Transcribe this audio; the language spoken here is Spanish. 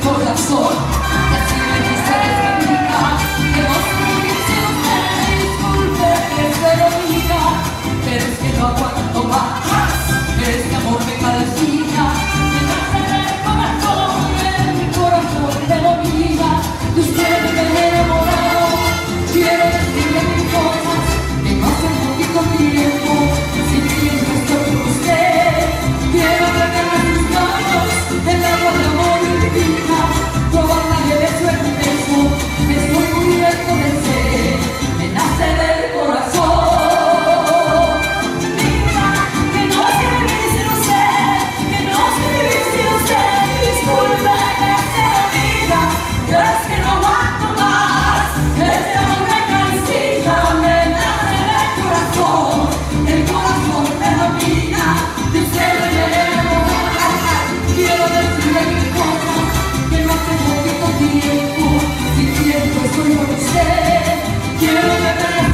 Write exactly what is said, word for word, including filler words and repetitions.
corazón. Decirle que usted es mi vida, que no sé muy bien si usted me disculpe que se lo diga, pero es que no aguanto más. Este amor me calcina, me hace el corazón, en mi corazón me domina. De usted me he enamorado, quiero decirle mil cosas que no hace poquito tiempo, sin tiempo estoy con usted. Quiero regarle sus manos, el agua de amor y de vida, probarla de beso en mi beso, estoy muy lejos de ser, me nace del corazón. Mira, que no sé vivir sin usted, que no sé vivir sin usted, disculpe que se lo diga, pero es que no aguanto más, este amor me calcina, me nace del corazón, el corazón me domina, de usted me enamora. Quiero decirle mil cosas que no hace poquito tiempo, sin tiempo estoy con usted. Quiero beber